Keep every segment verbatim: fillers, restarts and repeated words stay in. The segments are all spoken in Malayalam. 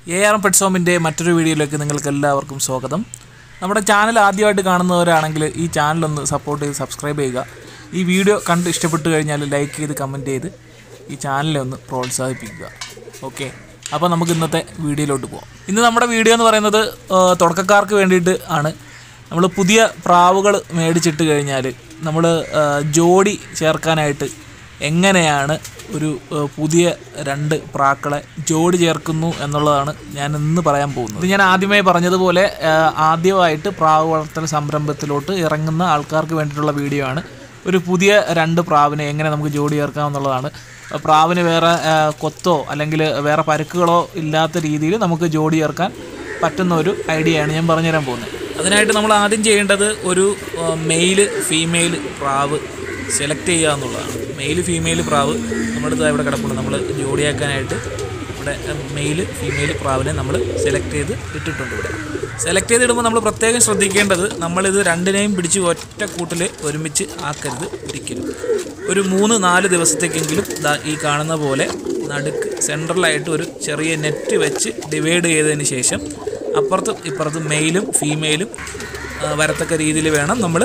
എ ആർ എം പെറ്റ്സോമിൻ്റെ മറ്റൊരു വീഡിയോയിലേക്ക് നിങ്ങൾക്ക് എല്ലാവർക്കും സ്വാഗതം. നമ്മുടെ ചാനൽ ആദ്യമായിട്ട് കാണുന്നവരാണെങ്കിൽ ഈ ചാനലൊന്ന് സപ്പോർട്ട് ചെയ്ത് സബ്സ്ക്രൈബ് ചെയ്യുക. ഈ വീഡിയോ കണ്ട് ഇഷ്ടപ്പെട്ട് കഴിഞ്ഞാൽ ലൈക്ക് ചെയ്ത് കമൻറ്റ് ചെയ്ത് ഈ ചാനലിനെ ഒന്ന് പ്രോത്സാഹിപ്പിക്കുക. ഓക്കെ, അപ്പോൾ നമുക്ക് ഇന്നത്തെ വീഡിയോയിലോട്ട് പോകാം. ഇന്ന് നമ്മുടെ വീഡിയോ എന്ന് പറയുന്നത് തുടക്കക്കാർക്ക് വേണ്ടിയിട്ട് ആണ്. നമ്മൾ പുതിയ പ്രാവുകൾ മേടിച്ചിട്ട് കഴിഞ്ഞാൽ നമ്മൾ ജോഡി ചേർക്കാനായിട്ട് എങ്ങനെയാണ് ഒരു പുതിയ രണ്ട് പ്രാക്കളെ ജോഡി ചേർക്കുന്നു എന്നുള്ളതാണ് ഞാൻ ഇന്ന് പറയാൻ പോകുന്നത്. ഇത് ഞാൻ ആദ്യമേ പറഞ്ഞതുപോലെ ആദ്യമായിട്ട് പ്രാവ് വളർത്തൽ സംരംഭത്തിലോട്ട് ഇറങ്ങുന്ന ആൾക്കാർക്ക് വേണ്ടിയിട്ടുള്ള വീഡിയോ ആണ്. ഒരു പുതിയ രണ്ട് പ്രാവിനെ എങ്ങനെ നമുക്ക് ജോഡി ചേർക്കാം എന്നുള്ളതാണ്. പ്രാവിന് വേറെ കൊത്തോ അല്ലെങ്കിൽ വേറെ പരുക്കുകളോ ഇല്ലാത്ത രീതിയിൽ നമുക്ക് ജോഡി ചേർക്കാൻ പറ്റുന്ന ഒരു ഐഡിയയാണ് ഞാൻ പറഞ്ഞുതരാൻ പോകുന്നത്. അതിനായിട്ട് നമ്മൾ ആദ്യം ചെയ്യേണ്ടത് ഒരു മെയില് ഫീമെയിൽ പ്രാവ് സെലക്ട് ചെയ്യുക എന്നുള്ളതാണ്. മെയില് ഫീമെയിൽ പ്രാവ് നമ്മുടെ ഇവിടെ കിടപ്പുണ്ട്. നമ്മൾ ജോഡിയാക്കാനായിട്ട് ഇവിടെ മെയില് ഫീമെയിൽ പ്രാവിനെ നമ്മൾ സെലക്ട് ചെയ്ത് ഇട്ടിട്ടുണ്ട്. ഇവിടെ സെലക്ട് ചെയ്തിടുമ്പോൾ നമ്മൾ പ്രത്യേകം ശ്രദ്ധിക്കേണ്ടത് നമ്മളിത് രണ്ടിനെയും പിടിച്ച് ഒറ്റ കൂട്ടിൽ ഒരുമിച്ച് ആക്കരുത് ഒരിക്കലും. ഒരു മൂന്ന് നാല് ദിവസത്തേക്കെങ്കിലും ഈ കാണുന്ന പോലെ നടുക്ക് സെൻട്രലായിട്ട് ഒരു ചെറിയ നെറ്റ് വെച്ച് ഡിവൈഡ് ചെയ്തതിന് ശേഷം അപ്പുറത്തും ഇപ്പുറത്തും മെയിലും ഫീമെയിലും വരത്തക്ക രീതിയിൽ വേണം നമ്മൾ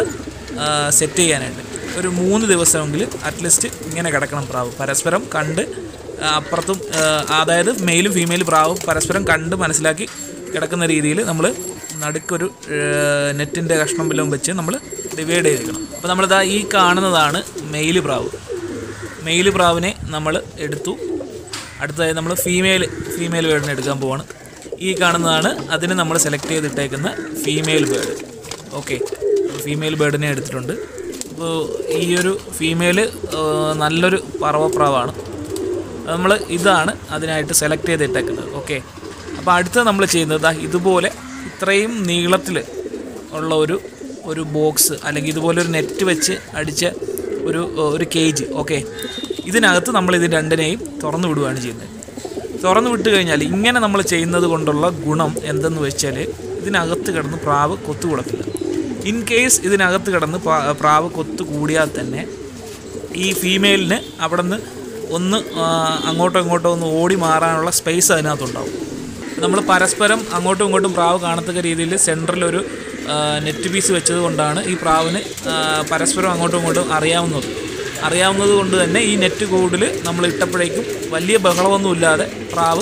സെറ്റ് ചെയ്യാനായിട്ട്. ഒരു മൂന്ന് ദിവസമെങ്കിലും അറ്റ്ലീസ്റ്റ് ഇങ്ങനെ കിടക്കണം പ്രാവ്, പരസ്പരം കണ്ട് അപ്പുറത്തും, അതായത് മെയിലും ഫീമെയിലും പ്രാവും പരസ്പരം കണ്ട് മനസ്സിലാക്കി കിടക്കുന്ന രീതിയിൽ നമ്മൾ നടുക്കൊരു നെറ്റിൻ്റെ കഷ്ണം വല്ലതും വെച്ച് നമ്മൾ ഡിവൈഡ് ചെയ്തിരിക്കണം. അപ്പോൾ നമ്മളിതാ ഈ കാണുന്നതാണ് മെയില് പ്രാവ്. മെയില് പ്രാവിനെ നമ്മൾ എടുത്തു. അടുത്തതായി നമ്മൾ ഫീമെയിൽ ഫീമെയിൽ ബേർഡിനെ എടുക്കാൻ പോവാണ്. ഈ കാണുന്നതാണ് അതിന് നമ്മൾ സെലക്ട് ചെയ്തിട്ടേക്കുന്ന ഫീമെയിൽ ബേർഡ്. ഓക്കെ, ഫീമെയിൽ ബേർഡിനെ എടുത്തിട്ടുണ്ട്. അപ്പോൾ ഈ ഒരു ഫീമെയിൽ നല്ലൊരു പറവപ്രാവാണ്. നമ്മൾ ഇതാണ് അതിനായിട്ട് സെലക്ട് ചെയ്തിട്ടേക്കുന്നത്. ഓക്കെ, അപ്പോൾ അടുത്ത നമ്മൾ ചെയ്യുന്നത് ഇതുപോലെ ഇത്രയും നീളത്തിൽ ഉള്ള ഒരു ഒരു ബോക്സ് അല്ലെങ്കിൽ ഇതുപോലെ ഒരു നെറ്റ് വെച്ച് അടിച്ച ഒരു ഒരു കേജ്. ഓക്കെ, ഇതിനകത്ത് നമ്മൾ ഇത് രണ്ടിനെയും തുറന്നു വിടുകയാണ് ചെയ്യുന്നത്. തുറന്നു വിട്ട് കഴിഞ്ഞാൽ ഇങ്ങനെ നമ്മൾ ചെയ്യുന്നത് കൊണ്ടുള്ള ഗുണം എന്തെന്ന് വെച്ചാൽ ഇതിനകത്ത് കിടന്ന് പ്രാവ് കൊത്തുകൂടത്തില്ല. ഇൻ കേസ് ഇതിനകത്ത് കിടന്ന് പ്രാവ് കൊത്തു കൂടിയാൽ തന്നെ ഈ ഫീമെയിലിന് അവിടെ നിന്ന് ഒന്ന് അങ്ങോട്ടോ ഇങ്ങോട്ടോ ഒന്ന് ഓടി മാറാനുള്ള സ്പേസ് അതിനകത്തുണ്ടാവും. നമ്മൾ പരസ്പരം അങ്ങോട്ടും ഇങ്ങോട്ടും പ്രാവ് കാണത്തക്ക രീതിയിൽ സെൻറ്ററിലൊരു നെറ്റ് പീസ് വെച്ചത് കൊണ്ടാണ് ഈ പ്രാവിന് പരസ്പരം അങ്ങോട്ടും ഇങ്ങോട്ടും അറിയാവുന്നത് അറിയാവുന്നത് കൊണ്ട് തന്നെ ഈ നെറ്റ് കൂടിൽ നമ്മൾ ഇട്ടപ്പോഴേക്കും വലിയ ബഹളമൊന്നുമില്ലാതെ പ്രാവ്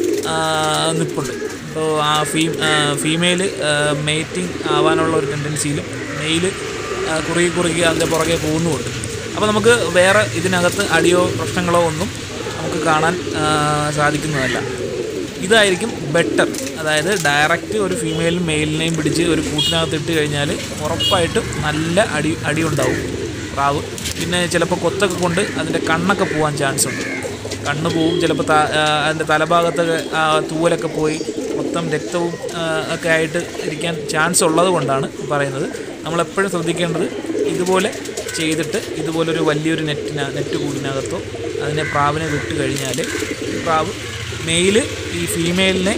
നിൽപ്പുണ്ട്. അപ്പോൾ ആ ഫീ ഫീമെയിൽ മെയ്റ്റിംഗ് ആവാനുള്ള ഒരു ടെൻഡൻസിയിലും മെയിൽ കുറുകി കുറുകി അതിൻ്റെ പുറകെ പോകുന്നുമുണ്ട്. അപ്പോൾ നമുക്ക് വേറെ ഇതിനകത്ത് അടിയോ പ്രശ്നങ്ങളോ ഒന്നും നമുക്ക് കാണാൻ സാധിക്കുന്നതല്ല. ഇതായിരിക്കും ബെറ്റർ. അതായത് ഡയറക്റ്റ് ഒരു ഫീമെയിലും മെയിലിനെയും പിടിച്ച് ഒരു കൂട്ടിനകത്ത് ഇട്ട് കഴിഞ്ഞാൽ ഉറപ്പായിട്ടും നല്ല അടി അടി ഉണ്ടാവും പ്രാവ്. പിന്നെ ചിലപ്പോൾ കൊത്തൊക്കെ കൊണ്ട് അതിൻ്റെ കണ്ണൊക്കെ പോകാൻ ചാൻസ് ഉണ്ട്. കണ്ണ് പോവും, ചിലപ്പോൾ അതിൻ്റെ തലഭാഗത്തൊക്കെ തൂവലൊക്കെ പോയി മൊത്തം രക്തവും ഒക്കെ ആയിട്ട് ഇരിക്കാൻ ചാൻസ് ഉള്ളത് കൊണ്ടാണ് പറയുന്നത്. നമ്മളെപ്പോഴും ശ്രദ്ധിക്കേണ്ടത് ഇതുപോലെ ചെയ്തിട്ട് ഇതുപോലൊരു വലിയൊരു നെറ്റിന നെറ്റ് കൂടിനകത്തോ അതിനെ പ്രാവിനെ വിട്ട് കഴിഞ്ഞാൽ ഈ പ്രാവ് മെയില് ഈ ഫീമെയിലിനെ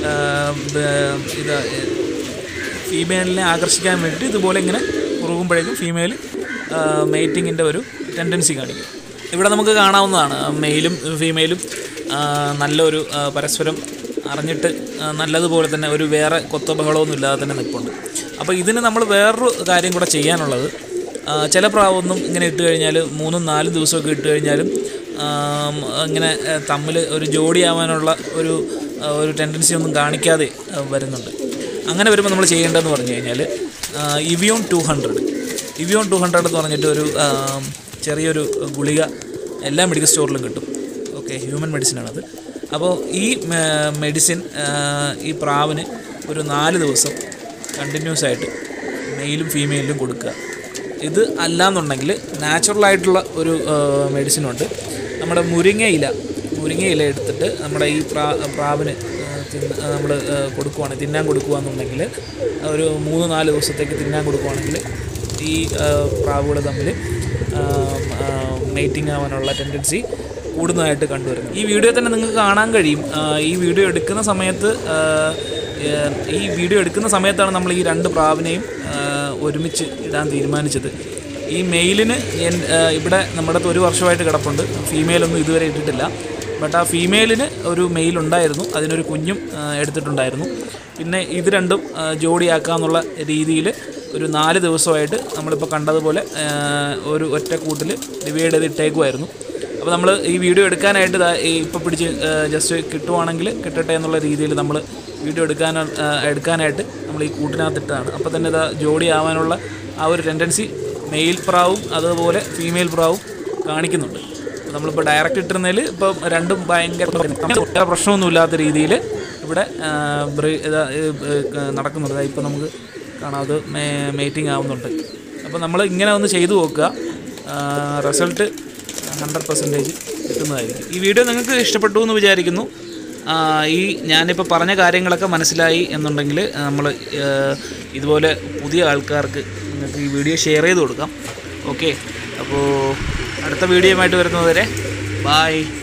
ഇത് ഫീമെയിലിനെ ആകർഷിക്കാൻ വേണ്ടിയിട്ട് ഇതുപോലെ ഇങ്ങനെ കുറുകുമ്പോഴേക്കും ഫീമെയിൽ മെയ്റ്റിങ്ങിൻ്റെ ഒരു ടെൻഡൻസി കാണിക്കും. ഇവിടെ നമുക്ക് കാണാവുന്നതാണ് മെയിലും ഫീമെയിലും നല്ലൊരു പരസ്പരം അറിഞ്ഞിട്ട് നല്ലതുപോലെ തന്നെ ഒരു വേറെ കൊത്ത ബഹളമൊന്നും ഇല്ലാതെ തന്നെ നിൽപ്പുണ്ട്. അപ്പോൾ ഇതിന് നമ്മൾ വേറൊരു കാര്യം കൂടെ ചെയ്യാനുള്ളത്, ചില പ്രാവൊന്നും ഇങ്ങനെ ഇട്ട് കഴിഞ്ഞാൽ മൂന്നും നാലും ദിവസമൊക്കെ ഇട്ട് കഴിഞ്ഞാലും ഇങ്ങനെ തമ്മിൽ ഒരു ജോഡിയാവാനുള്ള ഒരു ഒരു ടെൻഡൻസി ഒന്നും കാണിക്കാതെ വരുന്നുണ്ട്. അങ്ങനെ വരുമ്പോൾ നമ്മൾ ചെയ്യേണ്ടതെന്ന് പറഞ്ഞു കഴിഞ്ഞാൽ Evion two hundred Evion two hundred എന്ന് പറഞ്ഞിട്ട് ഒരു ചെറിയൊരു ഗുളിക എല്ലാ മെഡിക്കൽ സ്റ്റോറിലും കിട്ടും. ഓക്കെ, ഹ്യൂമൻ മെഡിസിനാണത്. അപ്പോൾ ഈ മെഡിസിൻ ഈ പ്രാവിന് ഒരു നാല് ദിവസം കണ്ടിന്യൂസ് ആയിട്ട് മെയിലും ഫീമെയിലും കൊടുക്കുക. ഇത് അല്ലാന്നുണ്ടെങ്കിൽ നാച്ചുറലായിട്ടുള്ള ഒരു മെഡിസിനുണ്ട്. നമ്മുടെ മുരിങ്ങയില മുരിങ്ങയില എടുത്തിട്ട് നമ്മുടെ ഈ പ്രാ പ്രാവിന് നമ്മൾ കൊടുക്കുവാണ് തിന്നാൻ കൊടുക്കുകയെന്നുണ്ടെങ്കിൽ ഒരു മൂന്ന് നാല് ദിവസത്തേക്ക് തിന്നാൻ കൊടുക്കുകയാണെങ്കിൽ ഈ പ്രാവുകൾ തമ്മിൽ മെയ്റ്റിംഗ് ആവാനുള്ള ടെൻഡൻസി കൂടുന്നതായിട്ട് കണ്ടുവരുന്നു. ഈ വീഡിയോ തന്നെ നിങ്ങൾക്ക് കാണാൻ കഴിയും. ഈ വീഡിയോ എടുക്കുന്ന സമയത്ത് ഈ വീഡിയോ എടുക്കുന്ന സമയത്താണ് നമ്മൾ ഈ രണ്ട് പ്രാവിനെയും ഒരുമിച്ച് ഇടാൻ തീരുമാനിച്ചത്. ഈ മെയിലിന് ഇവിടെ നമ്മുടെ ഒരു വർഷമായിട്ട് കിടപ്പുണ്ട്, ഫീമെയിലൊന്നും ഇതുവരെ ഇട്ടിട്ടില്ല. ബട്ട് ആ ഫീമെയിലിന് ഒരു മെയിൽ ഉണ്ടായിരുന്നു, അതിനൊരു കുഞ്ഞും എടുത്തിട്ടുണ്ടായിരുന്നു. പിന്നെ ഇത് രണ്ടും ജോഡിയാക്കാന്നുള്ള രീതിയിൽ ഒരു നാല് ദിവസമായിട്ട് നമ്മളിപ്പോൾ കണ്ടതുപോലെ ഒരു ഒറ്റ കൂട്ടിൽ ഡിവൈഡ് ചെയ്ത് ഇട്ടേക്കുമായിരുന്നു. അപ്പോൾ നമ്മൾ ഈ വീഡിയോ എടുക്കാനായിട്ട് ഇപ്പോൾ പിടിച്ച് ജസ്റ്റ് കിട്ടുവാണെങ്കിൽ കിട്ടട്ടെ എന്നുള്ള രീതിയിൽ നമ്മൾ വീഡിയോ എടുക്കാൻ എടുക്കാനായിട്ട് നമ്മൾ ഈ കൂട്ടിനകത്തിട്ടതാണ്. അപ്പോൾ തന്നെ ഇതാ ജോഡി ആവാനുള്ള ആ ഒരു ടെൻഡൻസി മെയിൽ പ്രാവും അതുപോലെ ഫീമെയിൽ പ്രാവും കാണിക്കുന്നുണ്ട്. നമ്മളിപ്പോൾ ഡയറക്റ്റ് ഇട്ടിരുന്നതിൽ ഇപ്പം രണ്ടും ഭയങ്കര പ്രശ്നമൊന്നുമില്ലാത്ത രീതിയിൽ ഇവിടെ നടക്കുന്നുണ്ട്. ഇപ്പോൾ നമുക്ക് കാണാം അത് മേറ്റിംഗ് ആവുന്നുണ്ട്. അപ്പോൾ നമ്മൾ ഇങ്ങനെ ഒന്ന് ചെയ്തു നോക്കുക, റിസൾട്ട് ഹൺഡ്രഡ് പെർസെൻറ്റേജ് കിട്ടുന്നതായിരിക്കും. ഈ വീഡിയോ നിങ്ങൾക്ക് ഇഷ്ടപ്പെട്ടു എന്ന് വിചാരിക്കുന്നു. ഈ ഞാനിപ്പോൾ പറഞ്ഞ കാര്യങ്ങളൊക്കെ മനസ്സിലായി എന്നുണ്ടെങ്കിൽ നമ്മൾ ഇതുപോലെ പുതിയ ആൾക്കാർക്ക് നിങ്ങൾക്ക് ഈ വീഡിയോ ഷെയർ ചെയ്ത് കൊടുക്കാം. ഓക്കെ, അപ്പോൾ അടുത്ത വീഡിയോയുമായിട്ട് വരുന്നതുവരെ ബായ്.